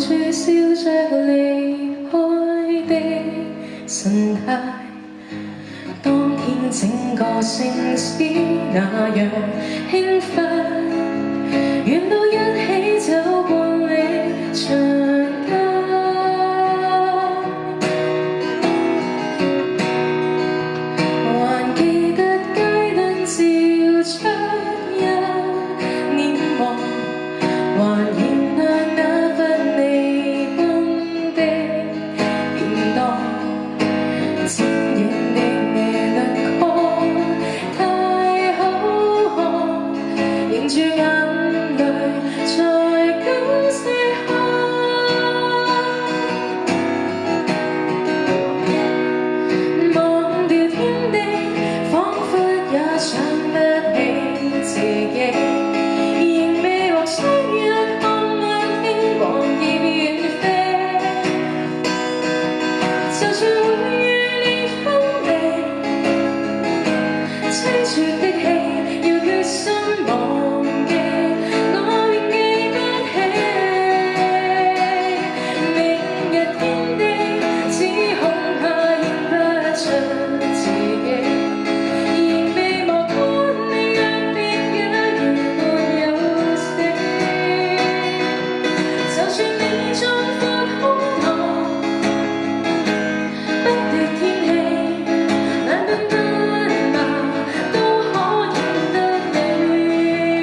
住笑着離開的神態，當天整個城市那樣興奮，遠到一起走過你長街，還記得街燈照出一臉黃，還原諒那份離婚的便當，剪影的你輪廓太好看，凝住眼淚才敢卸開，忘掉天地，彷彿也想不起自己，仍未獲相約，看亮天黃葉遠飛，就算會與你分離，凄絕的戲要決心忘記，我仍記不起。明日天地，只恐怕認不出自己，仍未忘記你若別假如沒有死，就算你壯闊胸膛，不敵天氣，兩鬢斑馬都可認得你。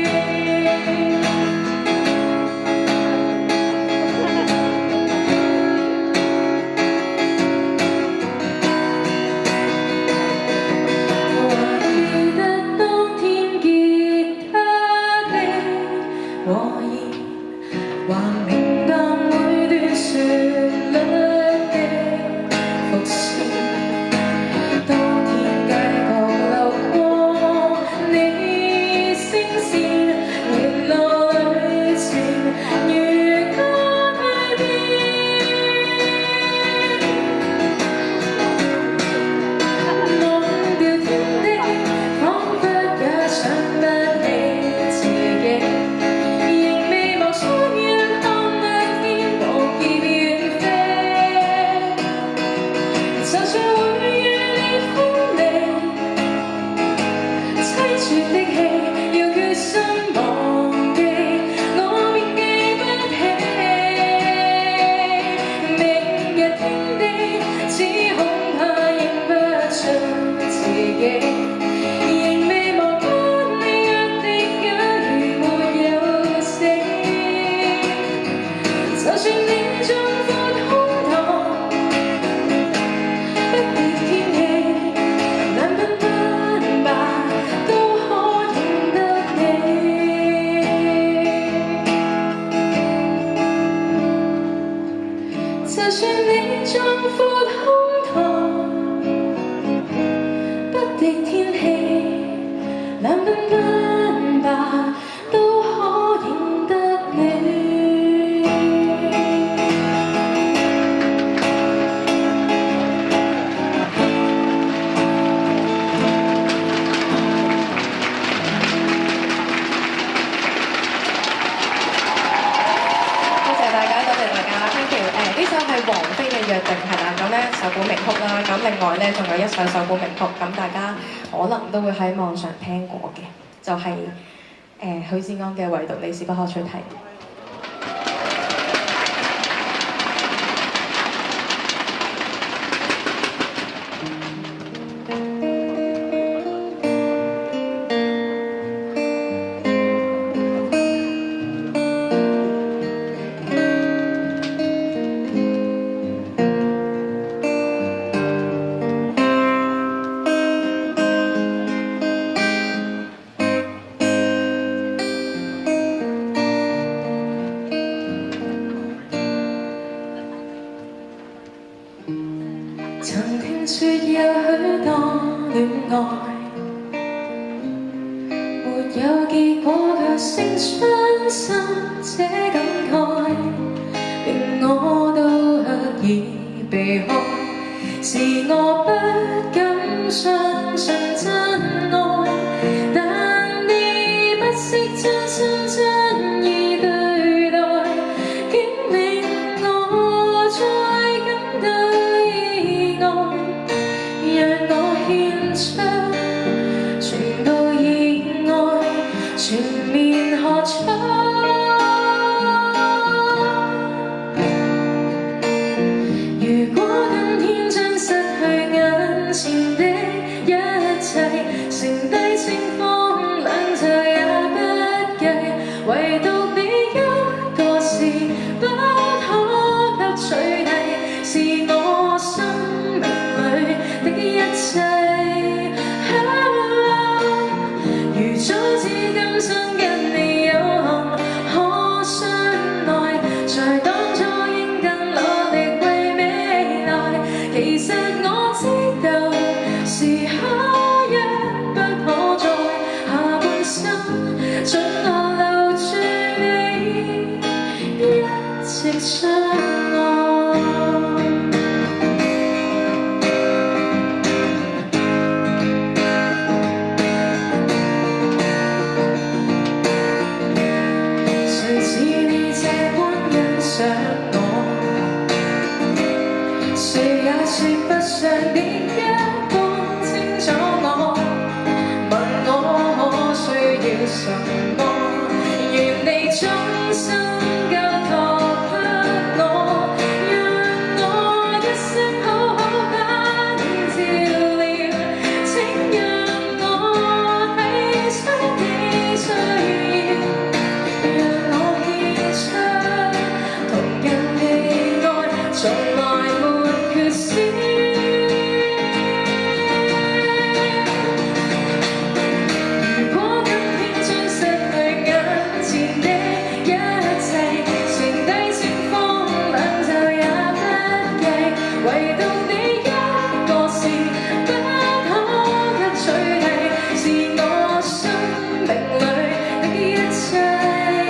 還記得當天吉他的和弦，還明白每段旋律的伏線，當天街角流過你聲線，聯絡旅程如歌太變，忘掉天地，彷彿也想不起自己，仍未忘相約，看亮天黃葉遠飛，就算會與你分離，凄絕的戲要決心忘記，我便記不起。明日天地，只恐怕認不出自己，仍未忘記你若的假如沒有死，就算你壯闊胸膛，不敵天氣，兩鬢斑馬都可認得你。就算你壯闊胸膛，不敵天氣，兩鬢斑馬都可認得你。多謝大家，多謝大家 ，thank you。呢首係王菲嘅《約定》係啦，咁咧首本名曲啦，咁另外咧仲有一首本名曲，咁大家可能都會喺網上聽過嘅，就係、許志安嘅《唯獨你是不可取替》。曾聽說有許多戀愛，沒有結果卻勝傷心，這感慨令我都刻意避開，是我不敢相信真愛，但你不惜真心真意對待，竟令何出？如果今天將失去眼前的一切，剩低清風兩袖也不計，唯獨你一個是不可給取替，是我生命裏的一切。如早知今生跟你有幸可相愛，在當初應更努力為未來。其實我知道時刻一不可再，下半生准我留住你，一直相愛。誰似你這般欣賞我？誰也說不上你一般清楚我。問我可需要什麼？願你終生交託給我，讓我一生好好把你照料。請讓我體恤你需要，讓我獻出同樣的愛，從來沒缺少。如果今天將失去眼前的一切，剩低清風兩袖也不計，唯獨你一個是不可給取替，是我生命裏的一切。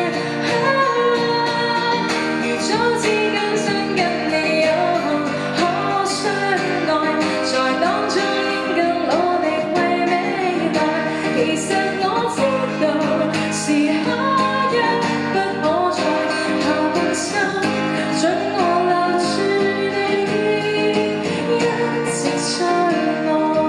如早知今生跟你有幸可相愛，在當初應更努力為未來。其實我知道時刻一不可再，下半生准我留住你，一直相愛。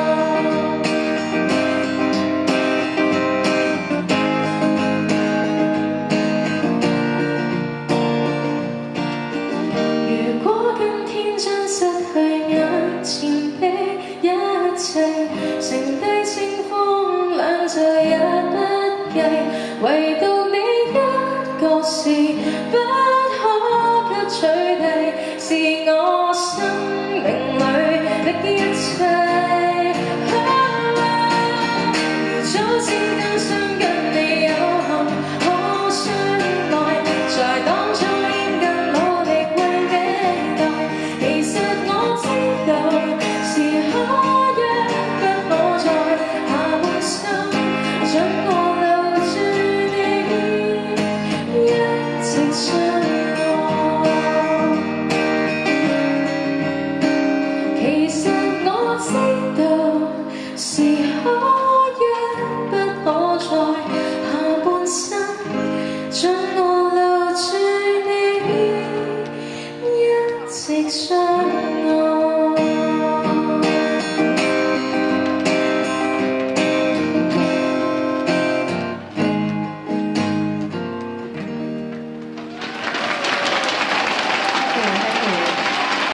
如果今天將失去眼前的一切，剩低清風兩袖也不計，唯獨你一個是不可給取替，是我生命裏的一切。